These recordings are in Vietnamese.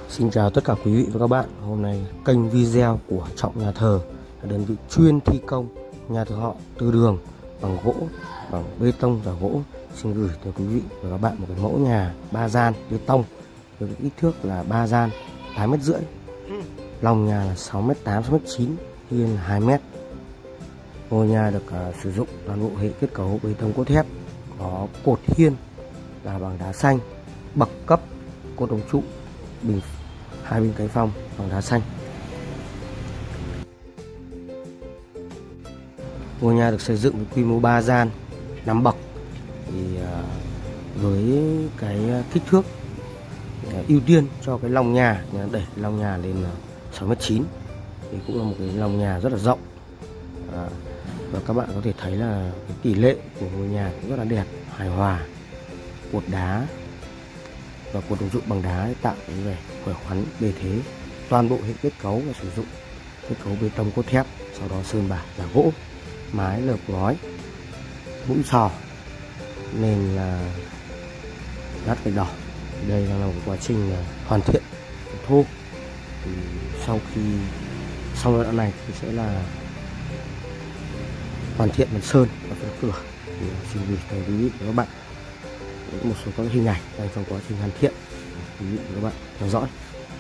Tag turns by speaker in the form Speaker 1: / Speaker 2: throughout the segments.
Speaker 1: Xin chào tất cả quý vị và các bạn. Hôm nay kênh video của Trọng Nhà Thờ là đơn vị chuyên thi công nhà thờ họ Tư Đường bằng gỗ, bằng bê tông và gỗ. Xin gửi tới quý vị và các bạn một cái mẫu nhà 3 gian bê tông với kích thước là 3 gian 8,5 m, lòng nhà là 6,8 m, 6,9 m, hiên 2 m. Ngôi nhà được sử dụng toàn bộ hệ kết cấu bê tông cốt thép, có cột hiên là bằng đá xanh, bậc cấp cốt đồng trụ, bình hai bên cánh phong bằng đá xanh. Ngôi nhà được xây dựng với quy mô 3 gian 5 bậc, thì với cái kích thước ưu tiên cho cái lòng nhà, đẩy lòng nhà lên 6,9 m, thì cũng là một cái lòng nhà rất là rộng. Và các bạn có thể thấy là cái tỷ lệ của ngôi nhà cũng rất là đẹp, hài hòa. Cột đá và cột đồng trụ bằng đá tạo cái vẻ khỏe khoắn, bề thế. Toàn bộ hệ kết cấu là sử dụng kết cấu bê tông cốt thép, sau đó sơn bạt là gỗ, mái lợp ngói, mũi sò, nền là lát gạch đỏ. Đây là một quá trình hoàn thiện thô. Thì sau khi xong giai đoạn này thì sẽ là hoàn thiện phần sơn và phần cửa. Thì xin gửi tới quý vị và các bạn một số các hình ảnh đang trong quá trình hoàn thiện, quý vị và các bạn theo dõi.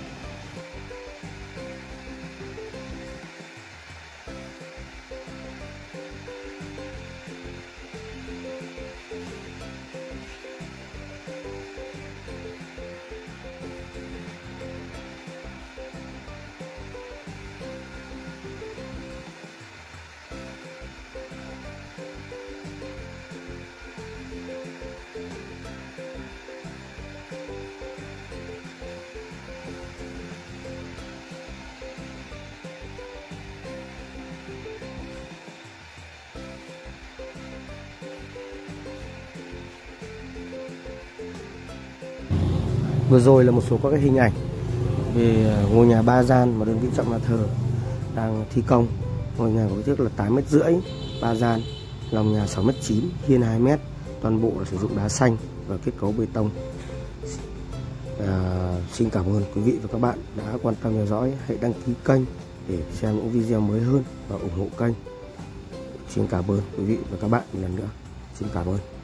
Speaker 1: Vừa rồi là một số các cái hình ảnh về ngôi nhà 3 gian mà đơn vị Trọng Nhà Thờ đang thi công. Ngôi nhà có kích thước là 8,5 m, 3 gian, lòng nhà 6,9 m, hiên 2 m. Toàn bộ là sử dụng đá xanh và kết cấu bê tông. Xin cảm ơn quý vị và các bạn đã quan tâm theo dõi. Hãy đăng ký kênh để xem những video mới hơn và ủng hộ kênh. Xin cảm ơn quý vị và các bạn một lần nữa. Xin cảm ơn.